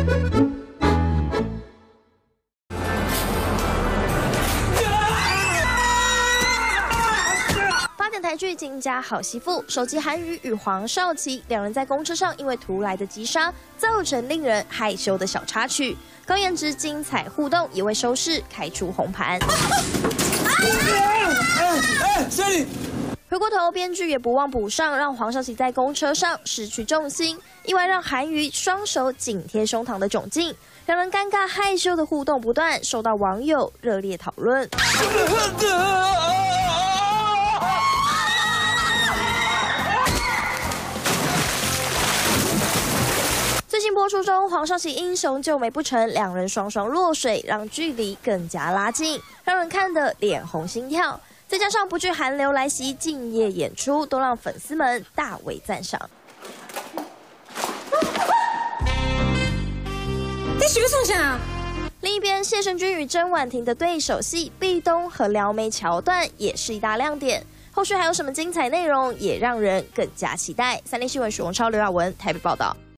台剧《金家好媳妇》首集韩瑜与黄少祺两人在公车上因为突来的急刹，造成令人害羞的小插曲。高颜值精彩互动也为收视开出红盘。回过头，编剧也不忘补上，让黄少祺在公车上失去重心，意外让韩瑜双手紧贴胸膛的窘境，两人尴尬害羞的互动不断，受到网友热烈讨论。最新播出中，黄少祺英雄救美不成，两人双双落水，让距离更加拉近，让人看得脸红心跳。再加上不惧寒流来袭，敬业演出，都让粉丝们大为赞赏。 你是要送啥？ 另一边，谢胜君与甄婉婷的对手戏壁咚和撩妹桥段也是一大亮点。后续还有什么精彩内容，也让人更加期待。3立新闻许荣超、刘雅文台北报道。